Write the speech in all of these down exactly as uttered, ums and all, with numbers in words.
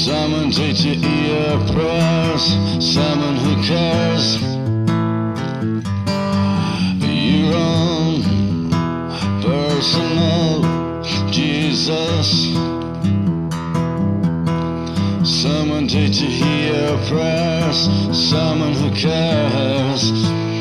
Someone take to your prayers, someone who cares. Your own personal Jesus. Someone take to hear your prayers, someone who cares.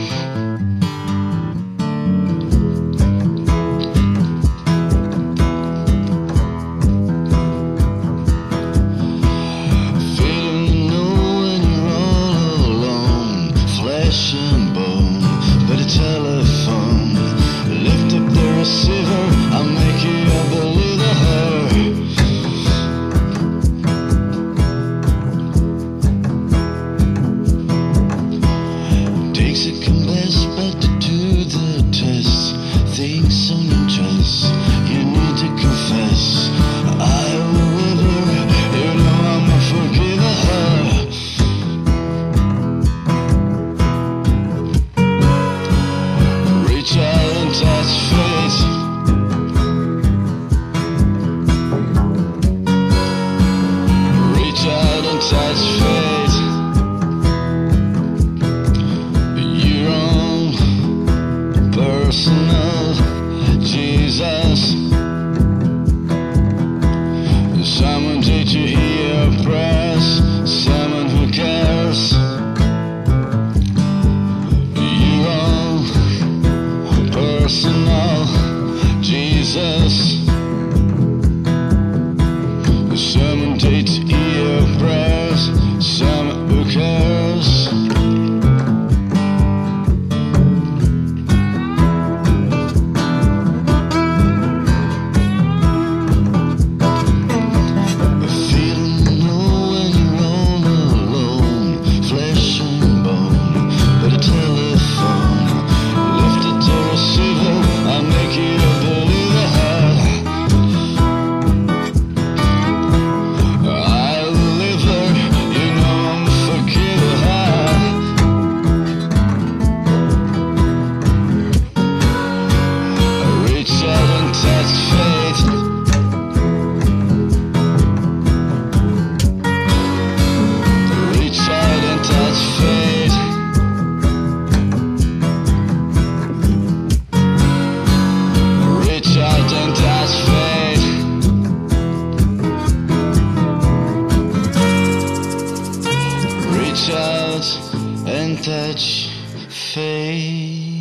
Telephone, lift up the receiver, I'll make you a believer. Takes a compass but to do the test. Things on your dress, you need to confess. I will river, you know I'm a forgiver. Reach out and touch fate. Reach out and touch fate. Your own personal Jesus. Someone take to hear your prayers, someone who cares. Personal Jesus. Someone takes your prayers, someone who cares. Feeling low when you're all alone, flesh and bone, but a telephone. Lift it to receiver, I'll make you a believer. I'll live her, you know I'm a forgiver. Reach out and touch fate. Reach out and touch fate. Reach out and touch fate. Reach out and touch fate.